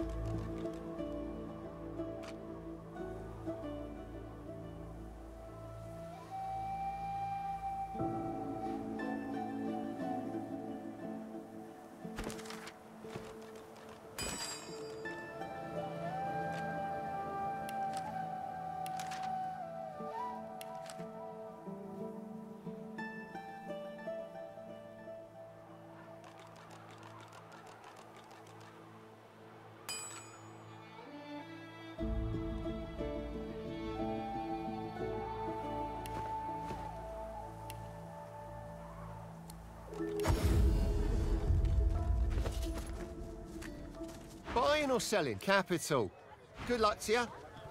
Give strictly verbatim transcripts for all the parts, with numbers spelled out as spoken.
Buying or selling? Capital. Good luck to you.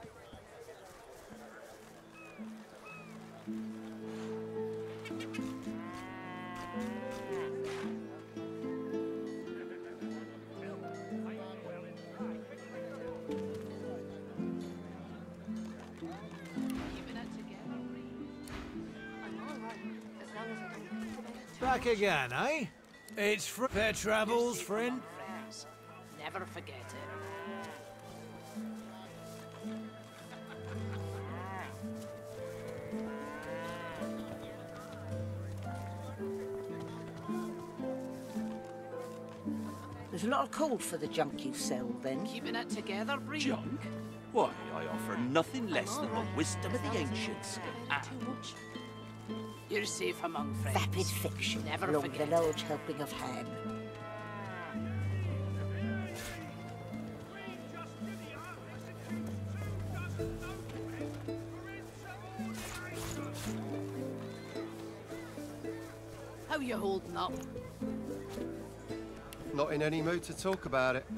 Back again, eh? It's for fair travels, friend. Never forget it. There's a lot of call for the junk you sell, then. Keeping it together, Bree? Junk? Why, I offer nothing less than the wisdom of the ancients. And You're safe among friends. Vapid fiction. Never along forget the large helping of ham. How you holding up? Not in any mood to talk about it.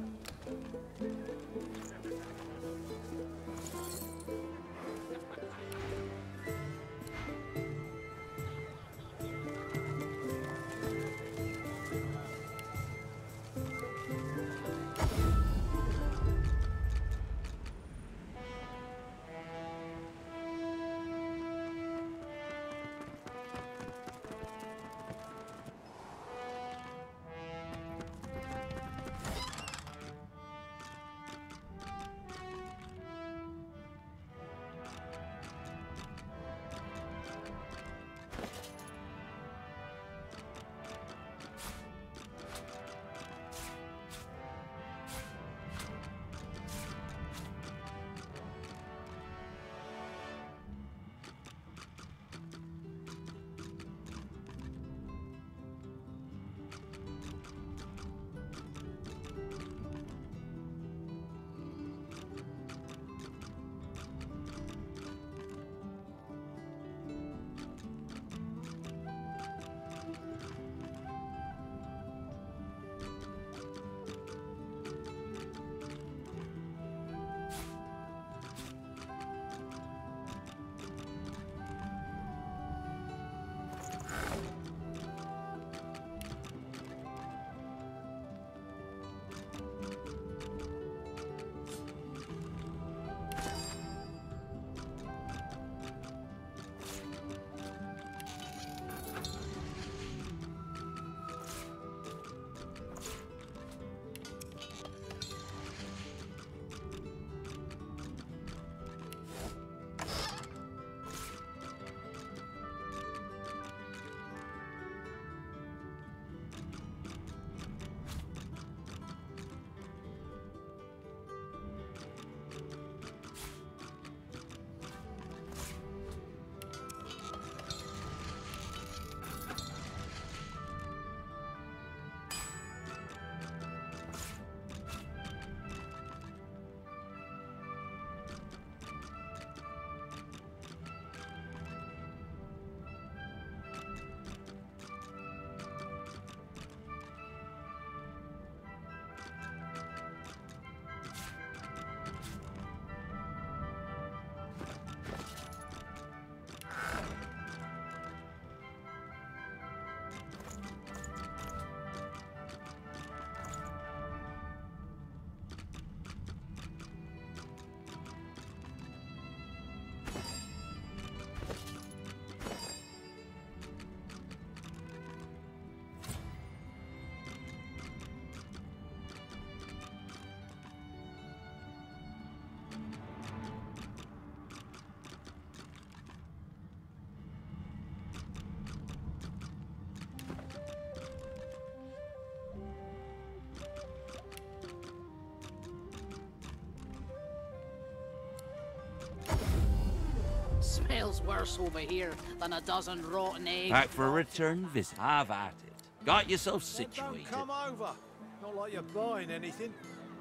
meal's worse over here than a dozen rotten eggs. Back for a return visit. Have at it. Got yourself Then situated. don't come over. Not like you're buying anything.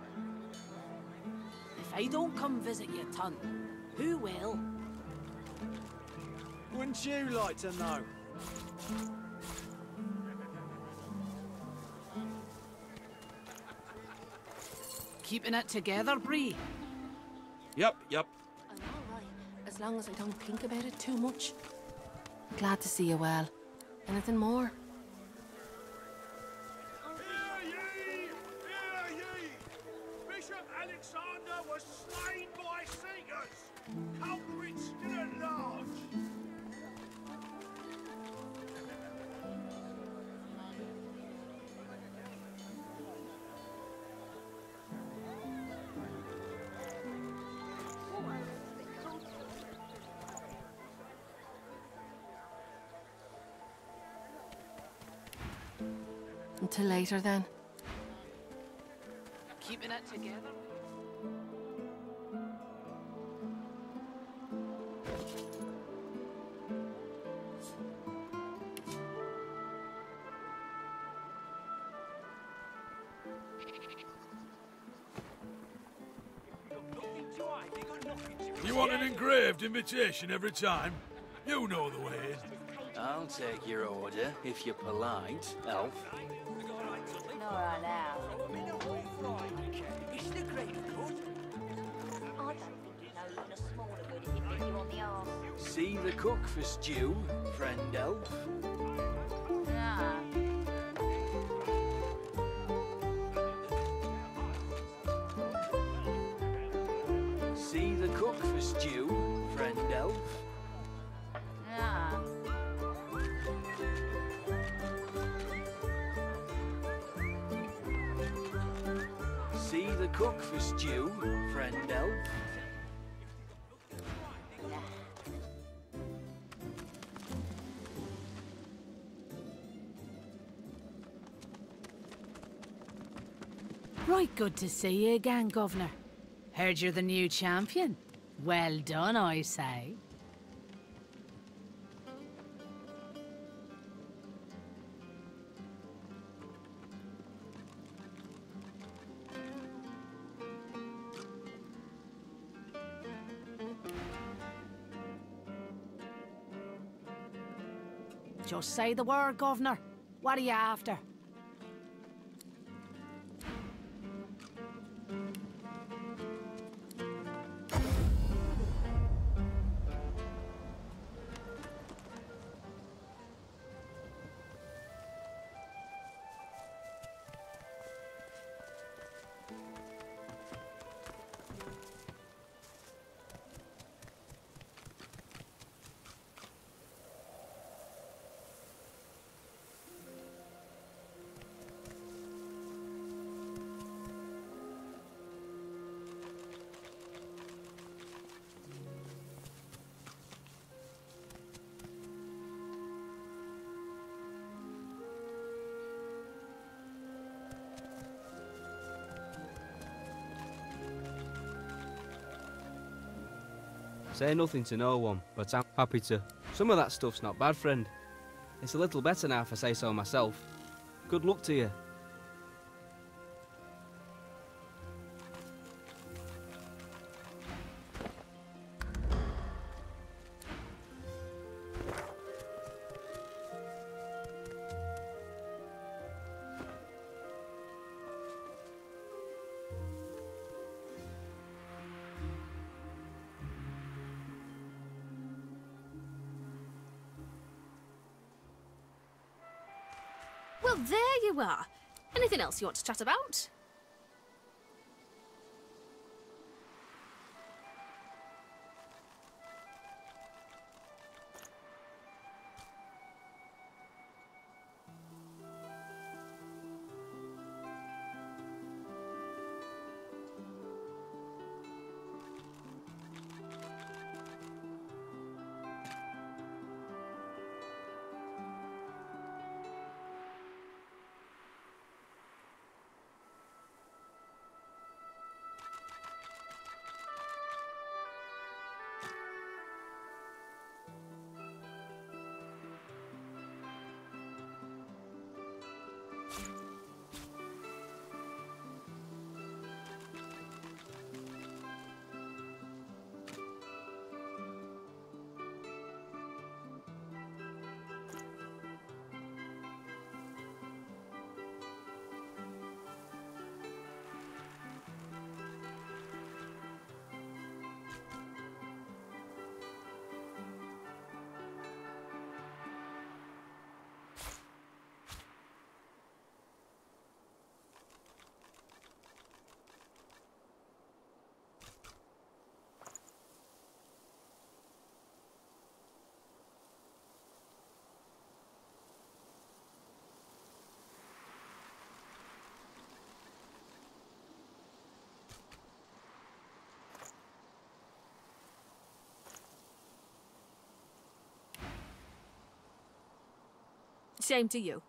If I don't come visit you, Tunt, who will? Wouldn't you like to know? Keeping it together, Bree? Yep, yep. I'm all right, as long as I don't think about it too much. Glad to see you well. Anything more? Hear ye! Hear ye! Bishop Alexander was slain by Seekers. Culprits still at large. Until later, then. Keeping it together? You want an engraved invitation every time? You know the way. I'll take your order, if you're polite, Elf. Nora now. Is the great good? I don't think you know even a smaller good if it bit you on the arse. See the cook for stew, friend Elf. Ah. See the cook for stew, friend Elf. Ah. See the cook for stew, friend Elf. Right good to see you again, Governor. Heard you're the new champion. Well done, I say. Just say the word, Governor. What are you after? Say nothing to no one, but I'm happy to. Some of that stuff's not bad, friend. It's a little better now if I say so myself. Good luck to you. Well, there you are. Anything else you want to chat about? Shame to you.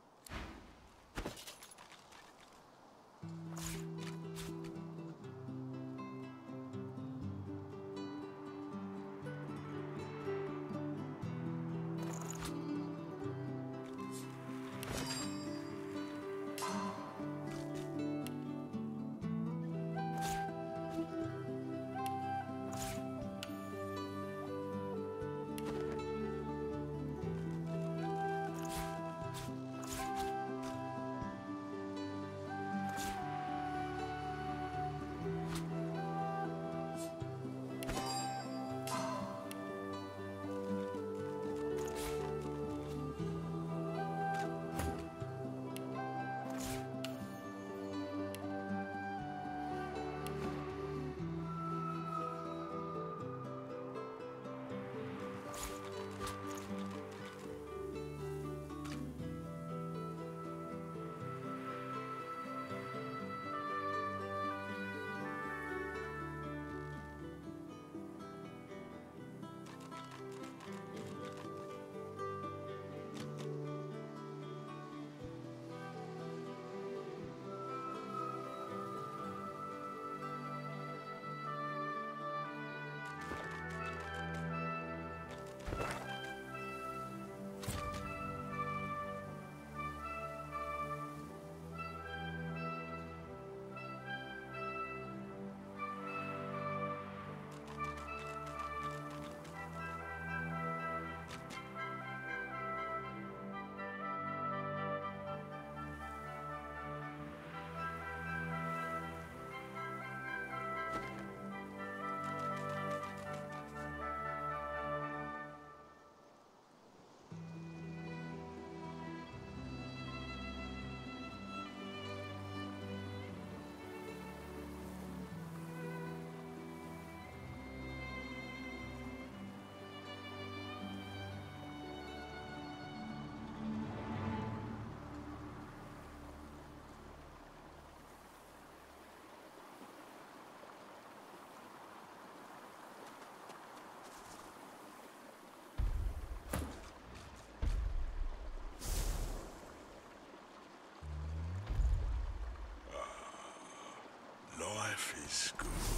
Life is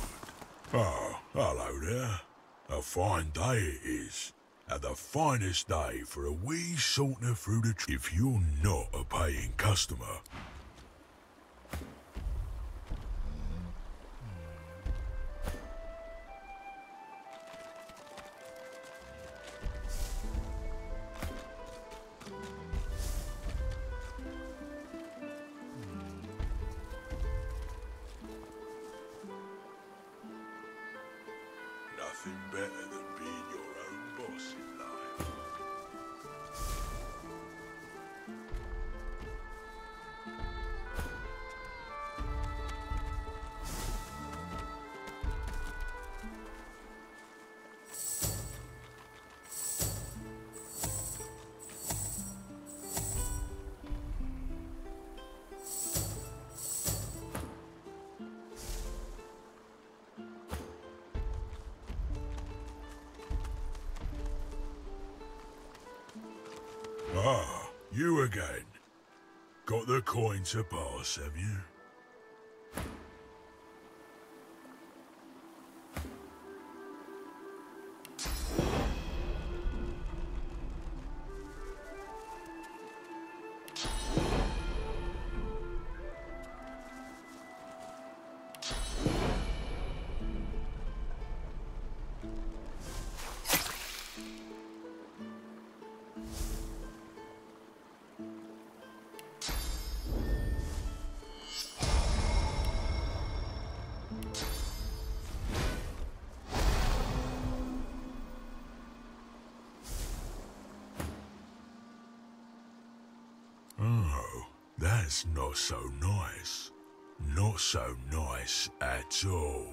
good. Oh, hello there. A fine day it is. And the finest day for a wee saunter through the... Tr if you're not a paying customer... Nothing better than being your own boss in life. Ah, you again. Got the coin to pass, have you? Oh, that's not so nice. Not so nice at all.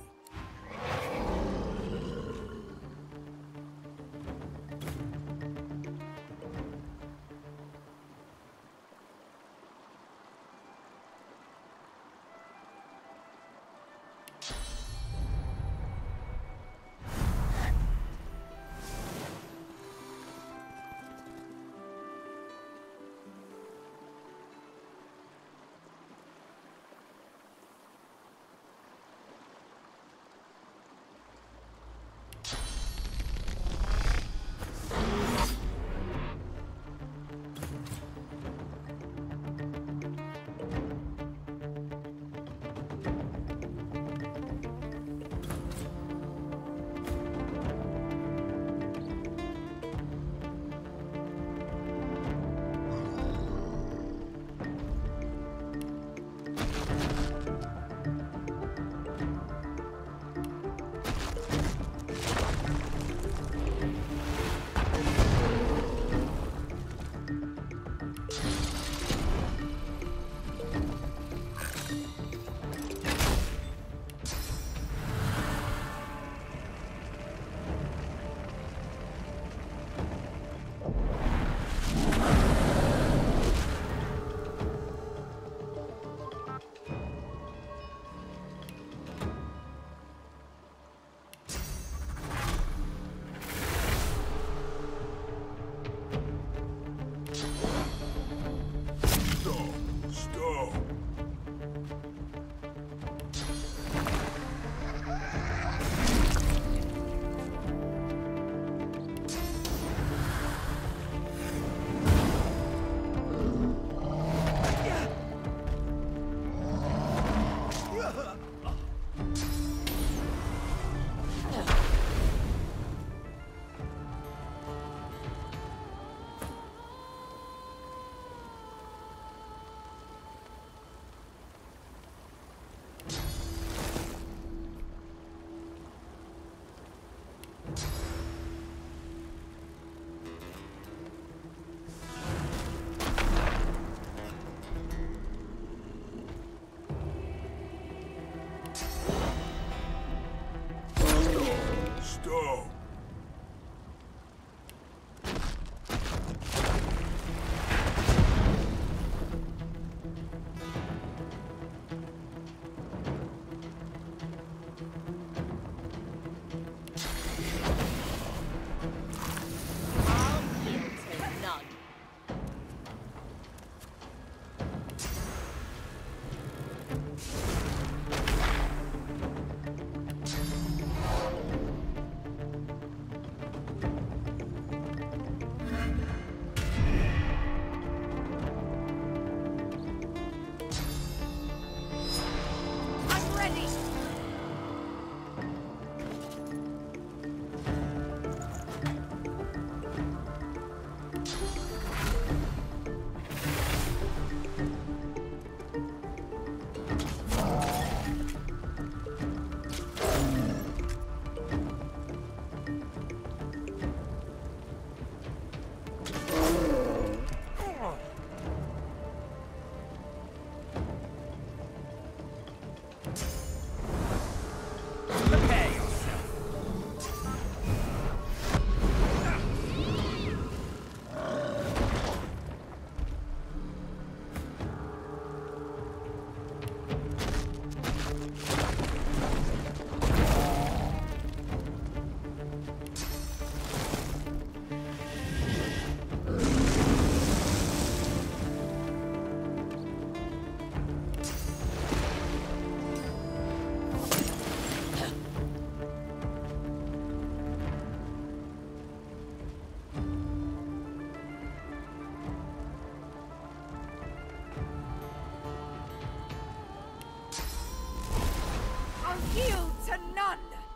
yield to none!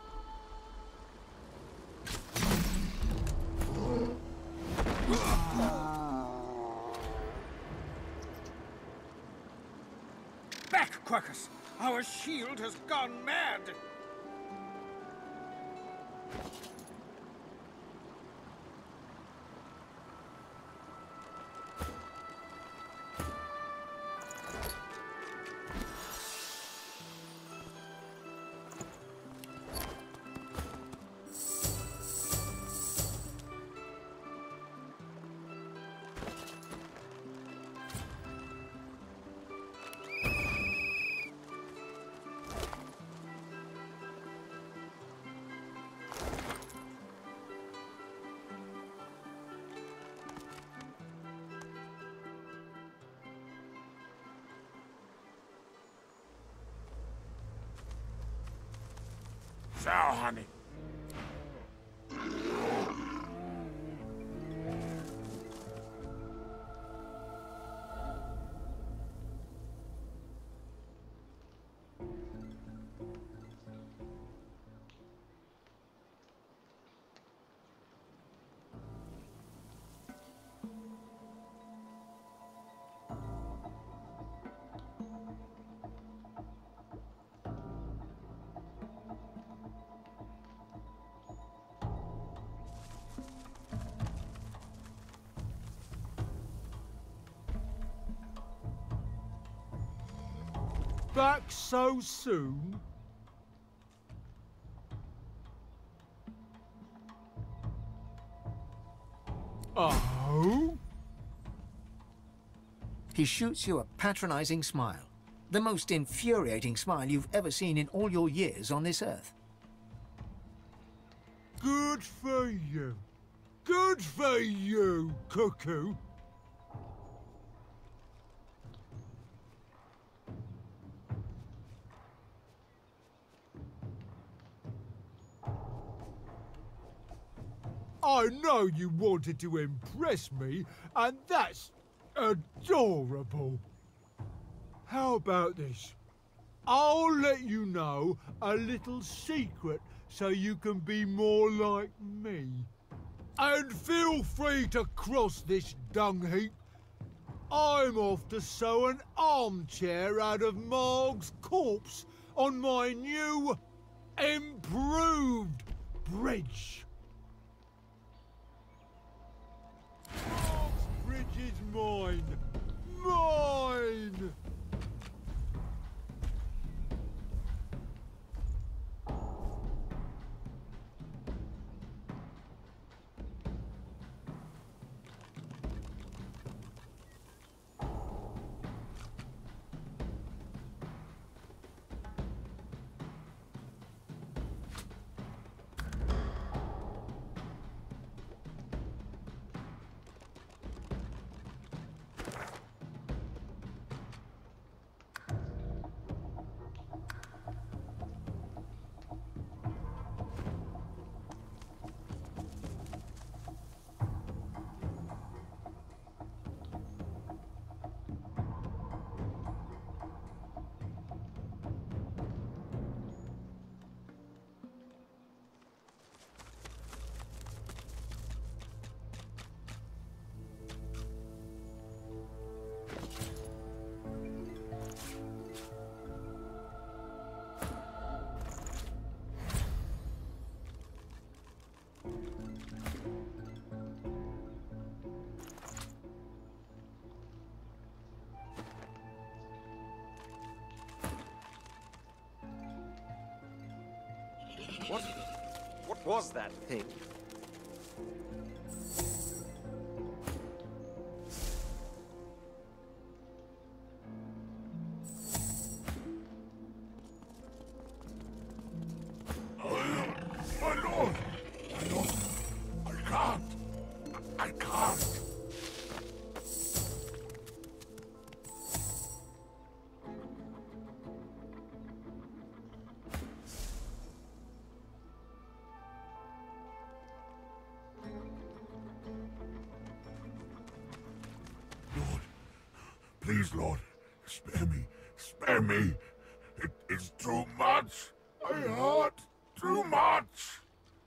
Back, Quercus! Our shield has gone mad! So, honey. Back so soon? Oh? He shoots you a patronizing smile. The most infuriating smile you've ever seen in all your years on this earth. Good for you. Good for you, Cuckoo. I know you wanted to impress me, and that's adorable. How about this? I'll let you know a little secret so you can be more like me. And feel free to cross this dung heap. I'm off to sew an armchair out of Marg's corpse on my new, improved bridge. Marg's bridge is mine. Mine! What? What was that thing? My lord! My lord! I can't! I can't! Lord, please, Lord, spare me, spare me. It is too much. I hurt too much.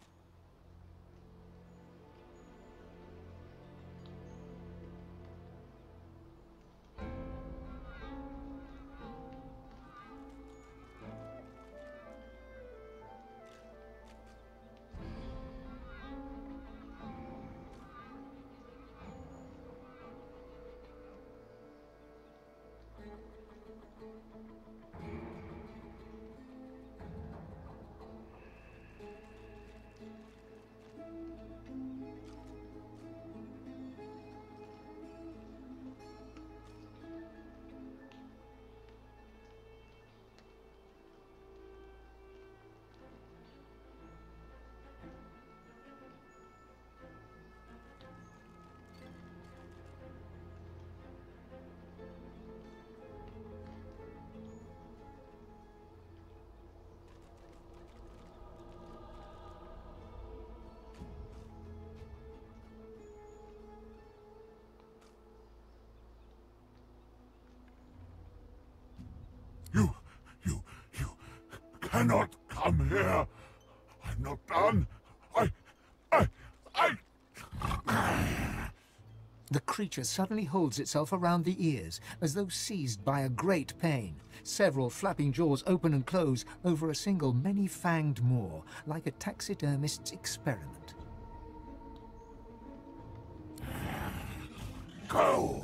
You, you, you cannot come here. I'm not done. I, I, I... The creature suddenly holds itself around the ears, as though seized by a great pain. Several flapping jaws open and close over a single many-fanged maw, like a taxidermist's experiment. Go!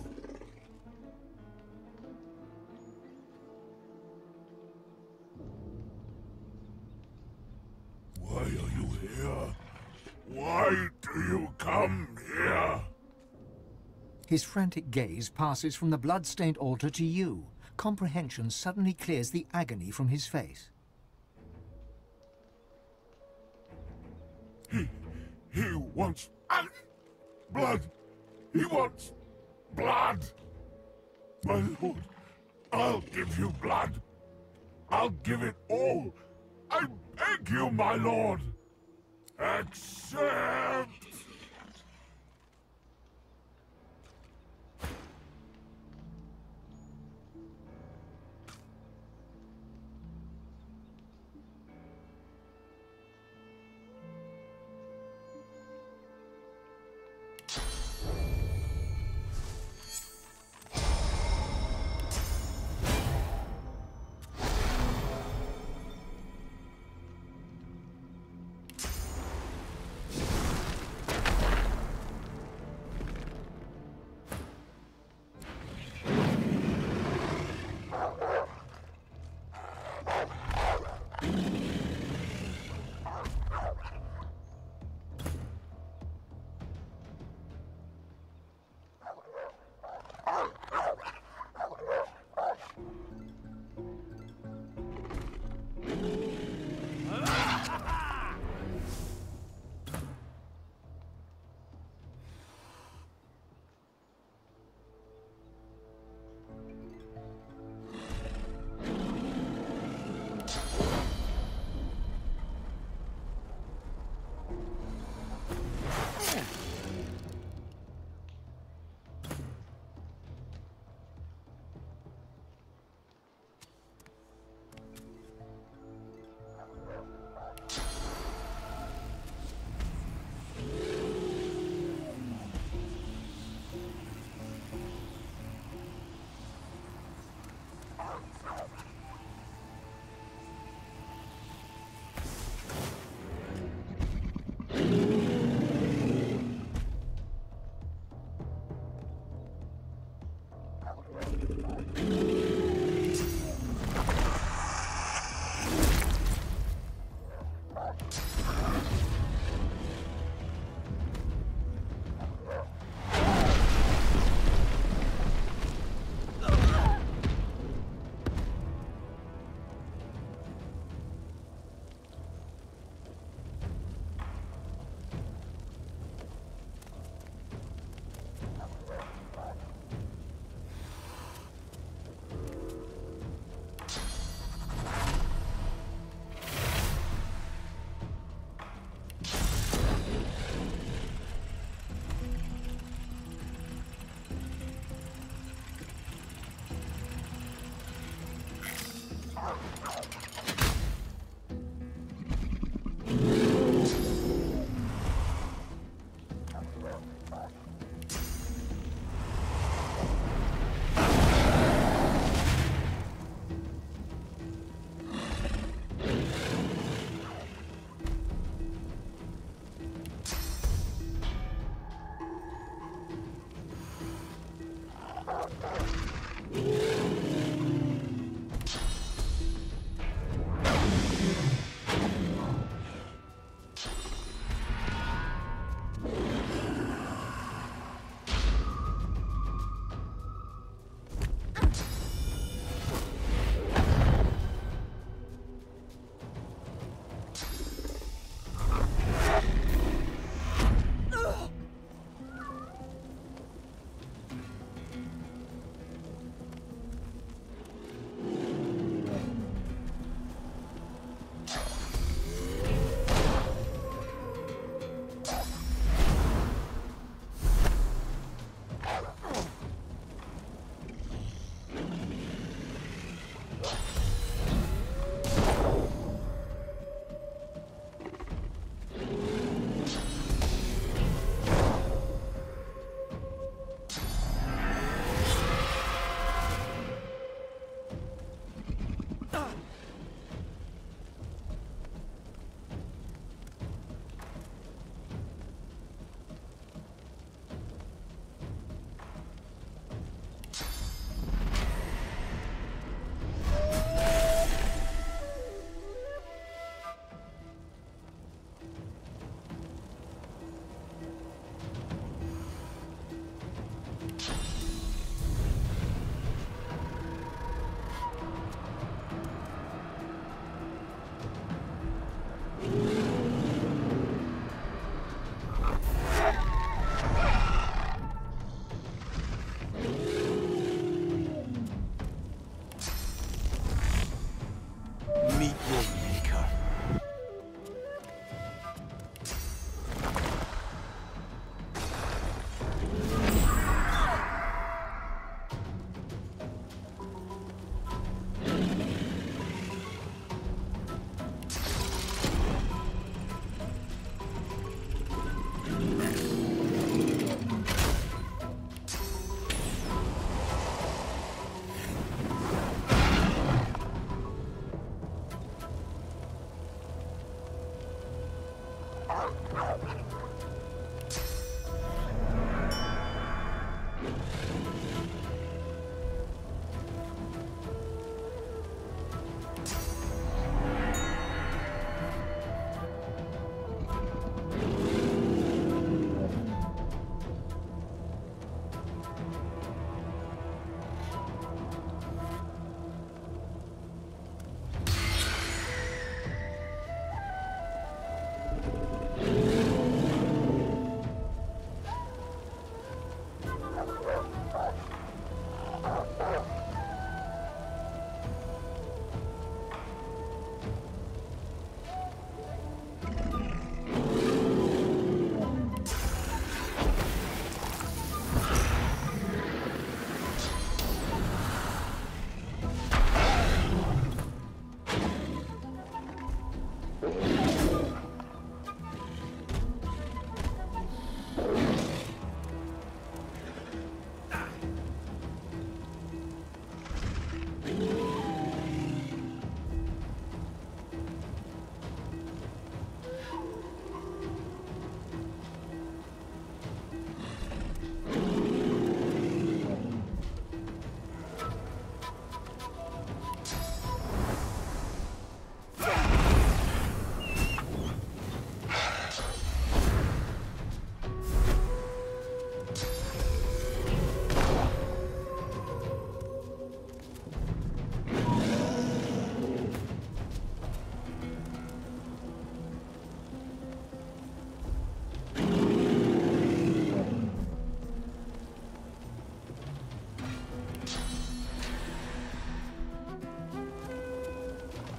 Why are you here? Why do you come here? His frantic gaze passes from the blood-stained altar to you. Comprehension suddenly clears the agony from his face. He... he wants... blood! He wants... blood! My lord, I'll give you blood. I'll give it all. I beg you, my lord. Accept!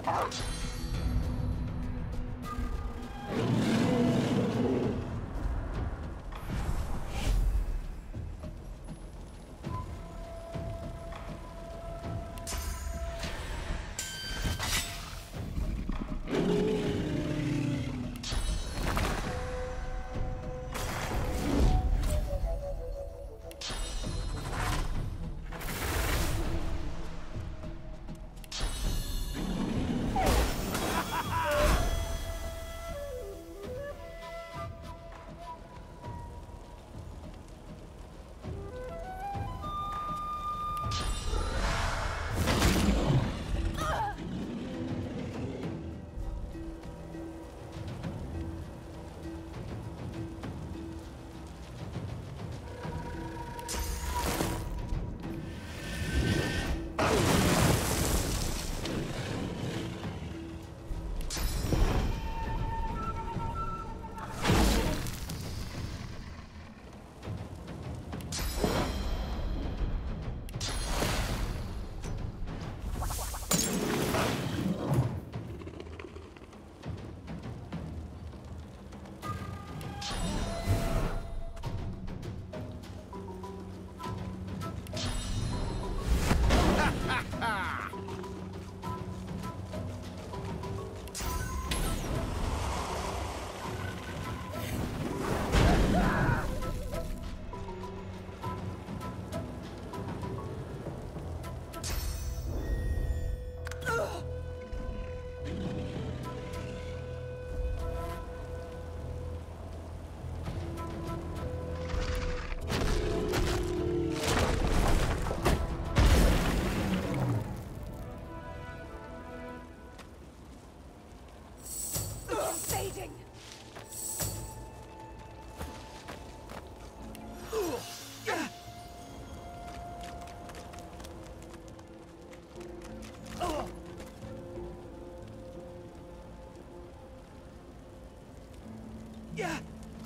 Yeah.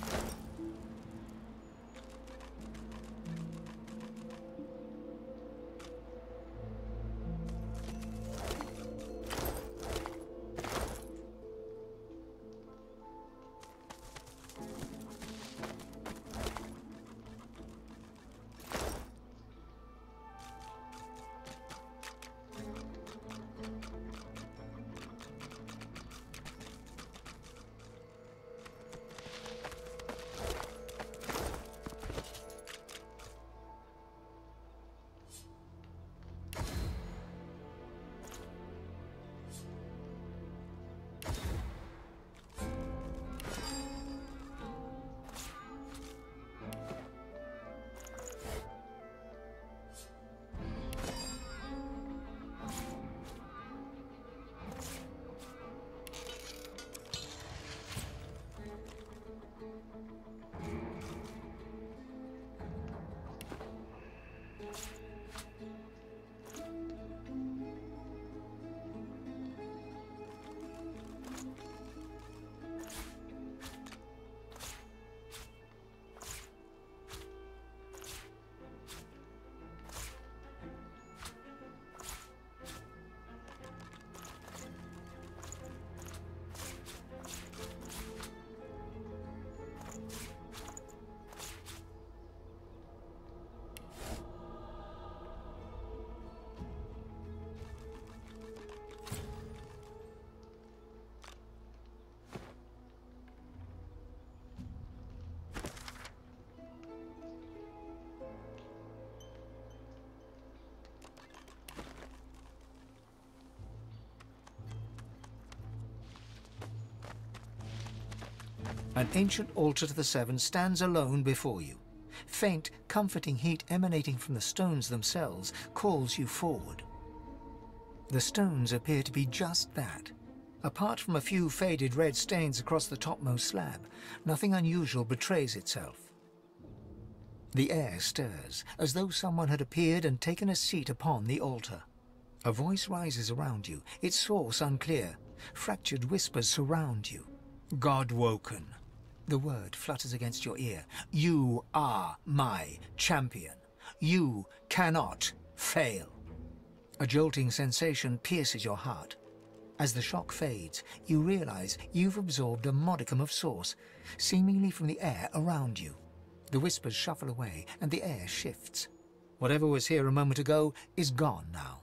An ancient altar to the Seven stands alone before you. Faint, comforting heat emanating from the stones themselves calls you forward. The stones appear to be just that. Apart from a few faded red stains across the topmost slab, nothing unusual betrays itself. The air stirs, as though someone had appeared and taken a seat upon the altar. A voice rises around you, its source unclear. Fractured whispers surround you. God-woken. The word flutters against your ear. You are my champion. You cannot fail. A jolting sensation pierces your heart. As the shock fades, you realize you've absorbed a modicum of source, seemingly from the air around you. The whispers shuffle away, and the air shifts. Whatever was here a moment ago is gone now.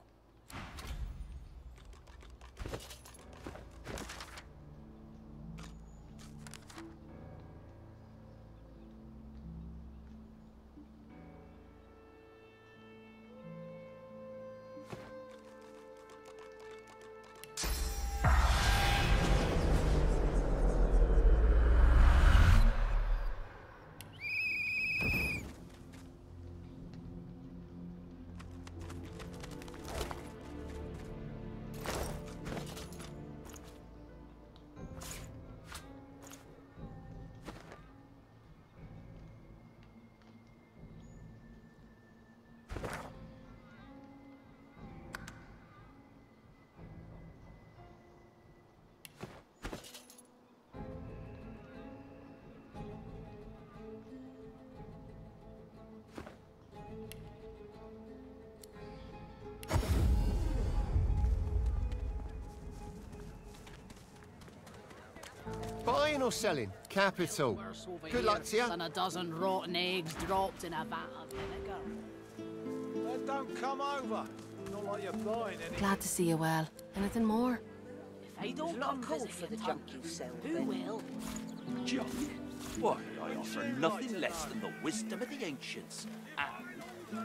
Buying or selling? Capital. Good luck to you. Than a dozen rotten eggs dropped in a vat of vinegar. Then don't come over. Not like you're buying anything. Glad to see you well. Anything more? If I There's don't a lot come of call visit for you, the Tom, junk you sell, who then. will? Junk? Why, I offer nothing less than the wisdom of the ancients. And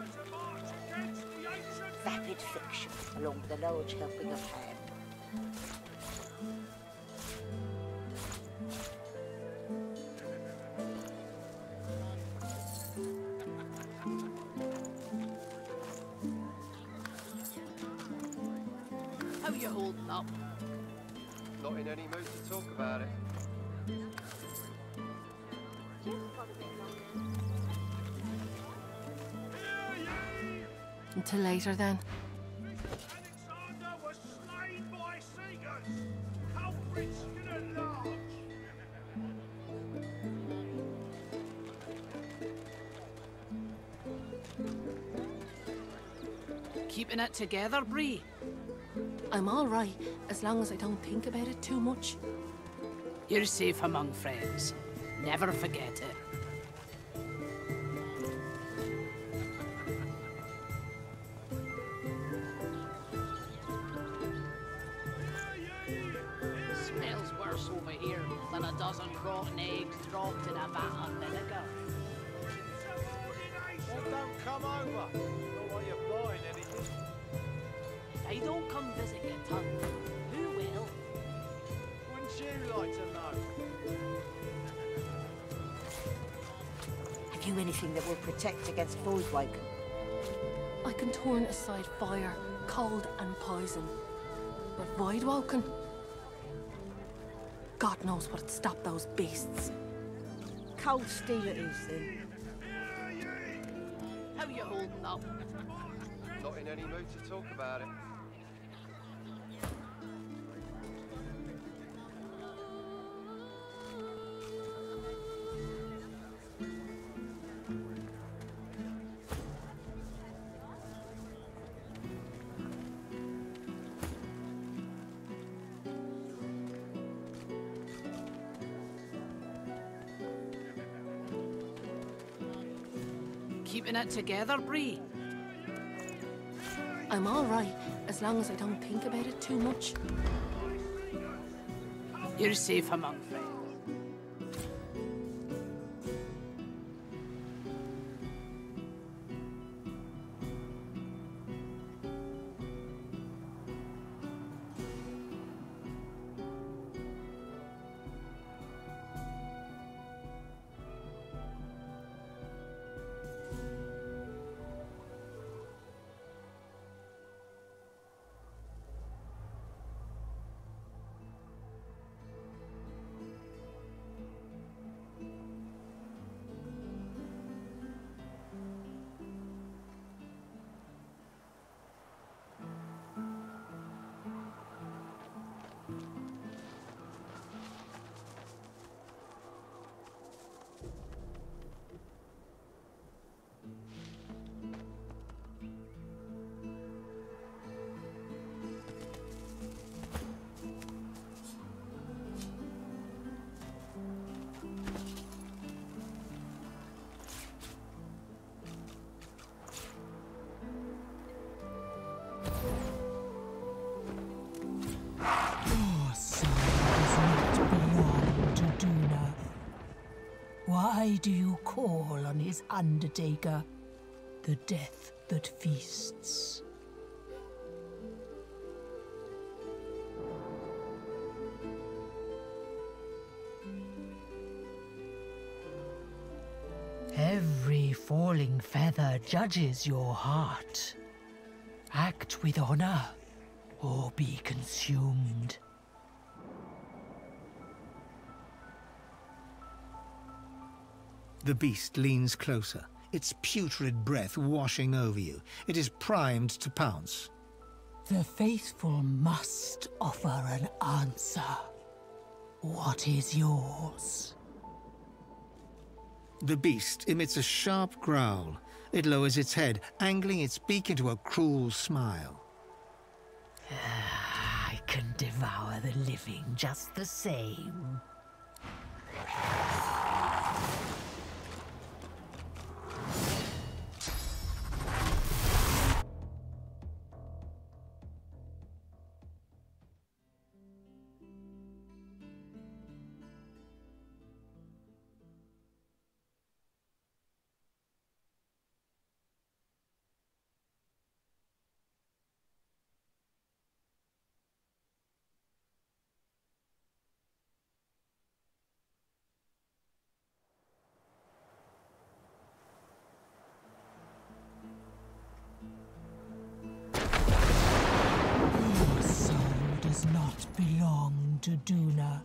Vapid fiction, along with a large helping of ham. How you holding up? Not in any mood to talk about it. Until later, then. Alexander was slain by Seagulls. Culprits still at large. Keeping it together, Bree? I'm all right, as long as I don't think about it too much. You're safe among friends. Never forget it. Smells worse over here than a dozen rotten eggs dropped in a vat of vinegar. Then don't come over. Not like you're buying anything. I don't come visit you, Tom. Who will? Wouldn't you like to know? Have you anything that will protect against Voidwaken? I can turn aside fire, cold and poison. But Voidwoken? God knows what'd stop those beasts. Cold steel it is, then. How you holding up? Not in any mood to talk about it. Keeping it together, Bree? I'm all right, as long as I don't think about it too much. You're safe among friends. do you call on his undertaker? The death that feasts. Every falling feather judges your heart. Act with honor, or be consumed. The beast leans closer, its putrid breath washing over you. It is primed to pounce. The faithful must offer an answer. What is yours? The beast emits a sharp growl. It lowers its head, angling its beak into a cruel smile. I can devour the living just the same. Not belong to Duna.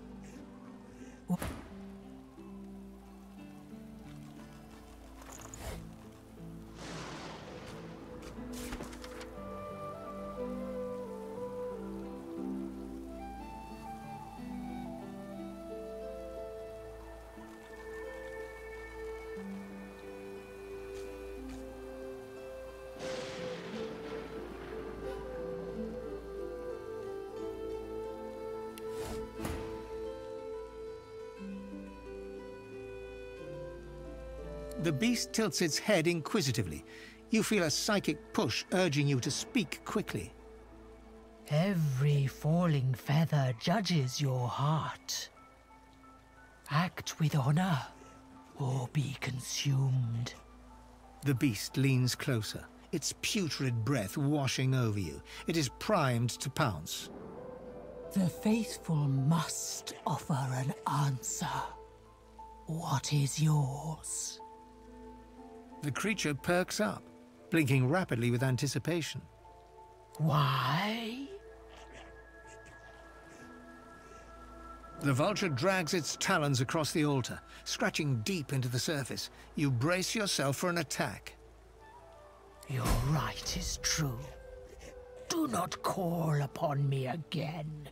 The beast tilts its head inquisitively. You feel a psychic push urging you to speak quickly. Every falling feather judges your heart. Act with honor, or be consumed. The beast leans closer, its putrid breath washing over you. It is primed to pounce. The faithful must offer an answer. What is yours? The creature perks up, blinking rapidly with anticipation. Why? The vulture drags its talons across the altar, scratching deep into the surface. You brace yourself for an attack. Your right is true. Do not call upon me again.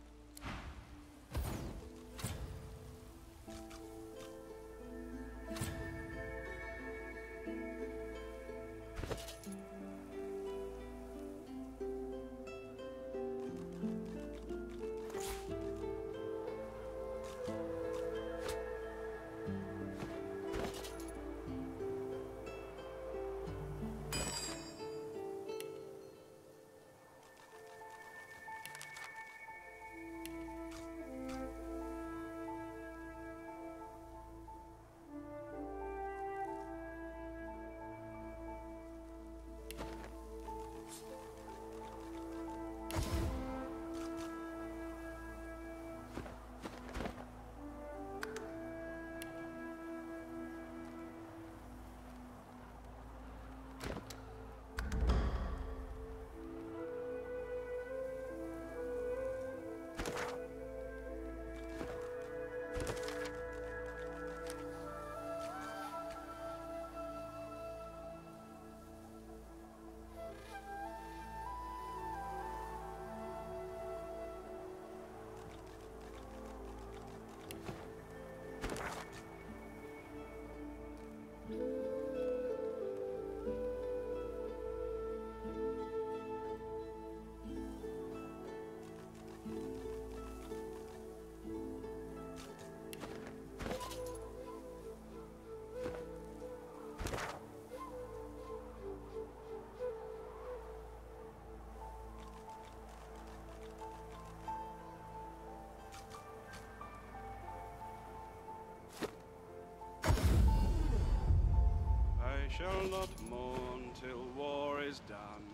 shall not mourn till war is done.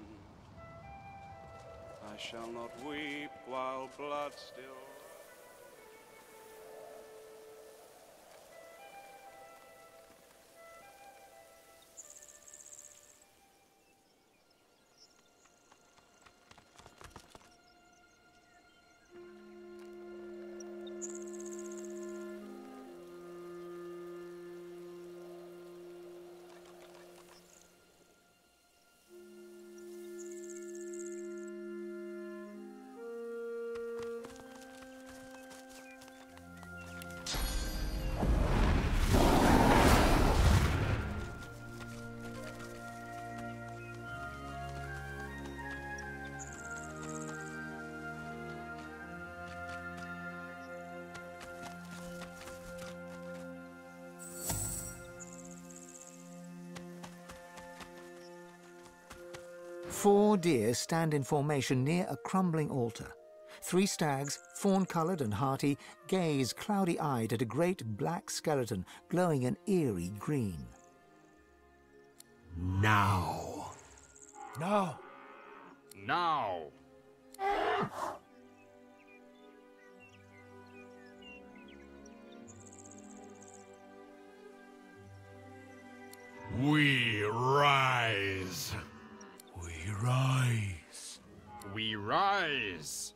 I shall not weep while blood still. Four deer stand in formation near a crumbling altar. Three stags, fawn-coloured and hearty, gaze cloudy-eyed at a great black skeleton glowing an eerie green. Now. No. Now. We rise. We rise. We rise.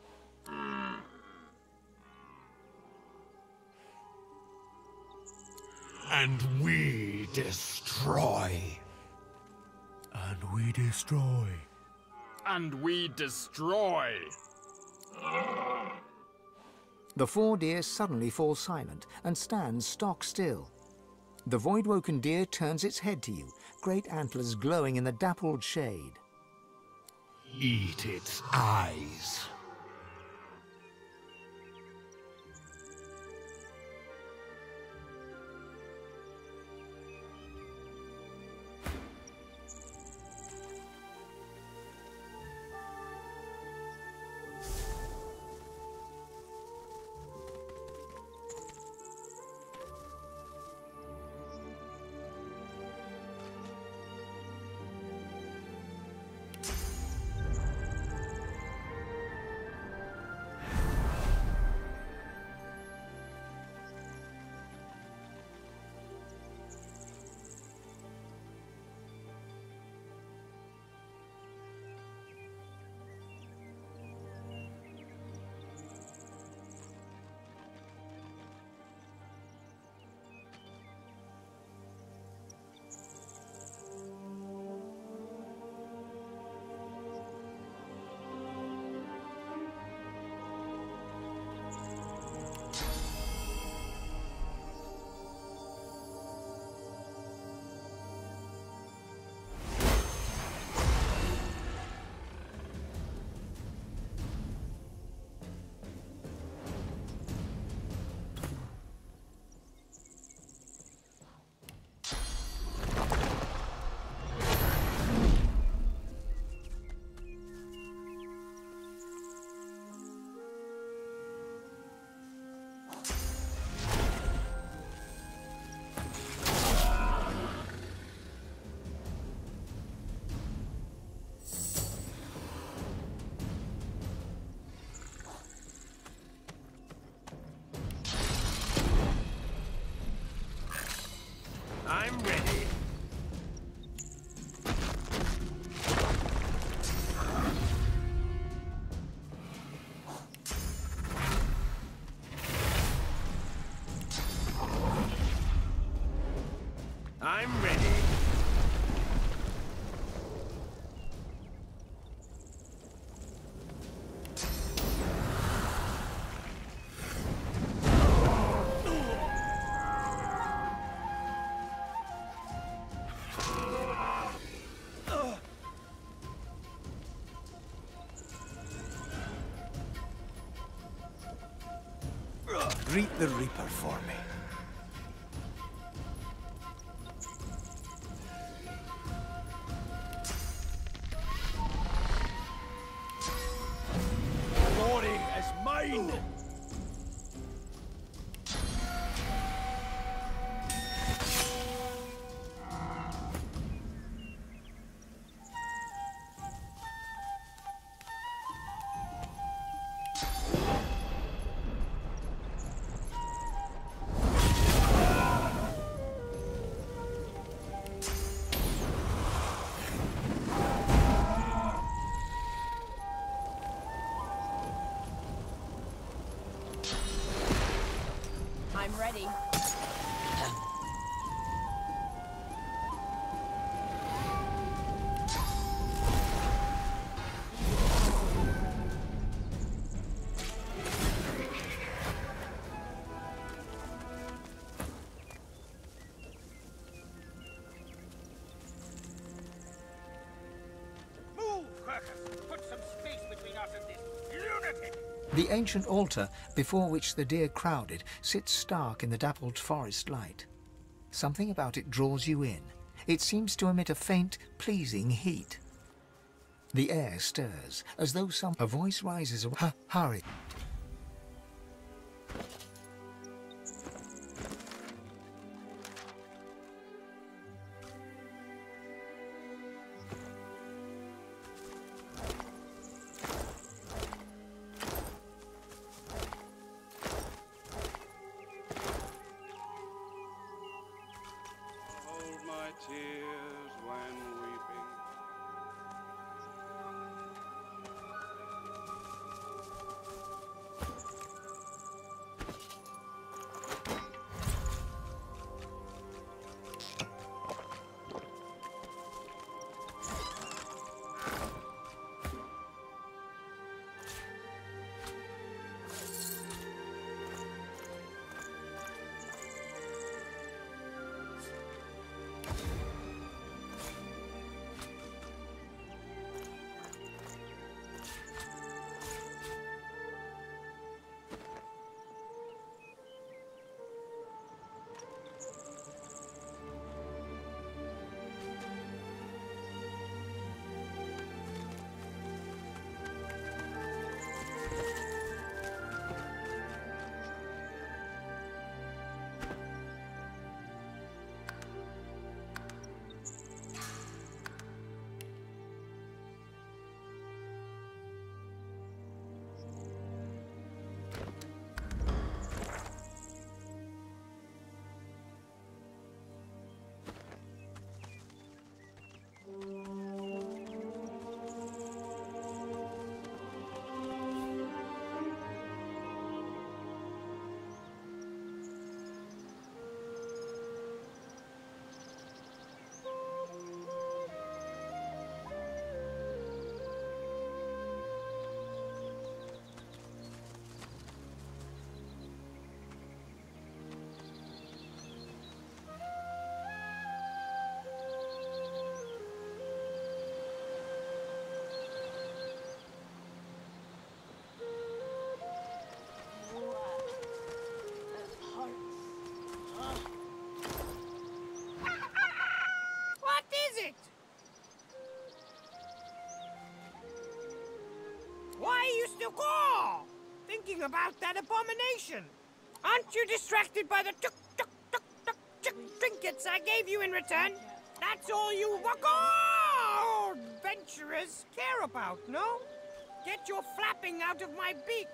And we destroy. And we destroy. And we destroy. The four deer suddenly fall silent and stand stock still. The Voidwoken deer turns its head to you, great antlers glowing in the dappled shade. Eat its eyes. I'm ready. I'm ready. Greet the Reaper for me. Glory is mine! ready. The ancient altar, before which the deer crowded, sits stark in the dappled forest light. Something about it draws you in. It seems to emit a faint, pleasing heat. The air stirs, as though some... A voice rises... H hurry. Hold my tears when weeping. You go! Thinking about that abomination. Aren't you distracted by the tuk tuk tuk tuk tuk trinkets I gave you in return? That's all you wacko adventurers care about, no? Get your flapping out of my beak.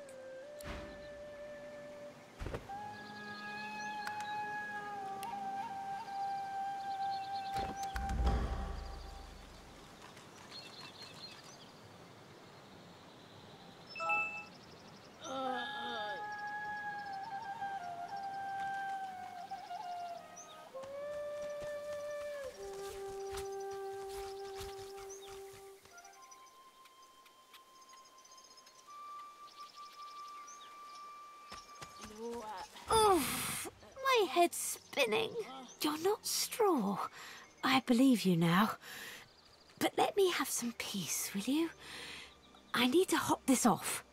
Oh, my head's spinning. You're not straw. I believe you now. But let me have some peace, will you? I need to hop this off.